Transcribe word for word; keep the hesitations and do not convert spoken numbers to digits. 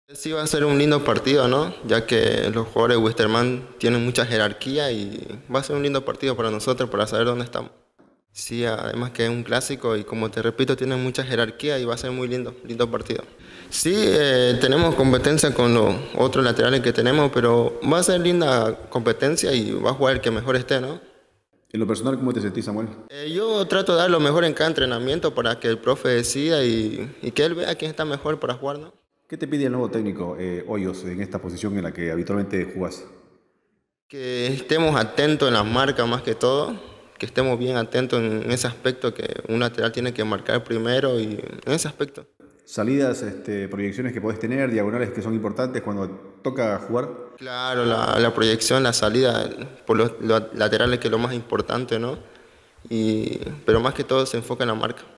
Sí, va a ser un lindo partido, ¿no? Ya que los jugadores de Wisterman tienen mucha jerarquía y va a ser un lindo partido para nosotros para saber dónde estamos. Sí, además que es un clásico y como te repito, tiene mucha jerarquía y va a ser muy lindo, lindo partido. Sí, eh, tenemos competencia con los otros laterales que tenemos, pero va a ser linda competencia y va a jugar el que mejor esté, ¿no? En lo personal, ¿cómo te sentís, Samuel? Eh, yo trato de dar lo mejor en cada entrenamiento para que el profe decida y, y que él vea quién está mejor para jugar, ¿no? ¿Qué te pide el nuevo técnico, eh, Hoyos, en esta posición en la que habitualmente jugás? Que estemos atentos en las marcas más que todo, que estemos bien atentos en ese aspecto que un lateral tiene que marcar primero y en ese aspecto. Salidas, este, proyecciones que podés tener, diagonales que son importantes cuando toca jugar. Claro, la, la proyección, la salida por los, los laterales que es lo más importante, ¿no? Y, pero más que todo se enfoca en la marca.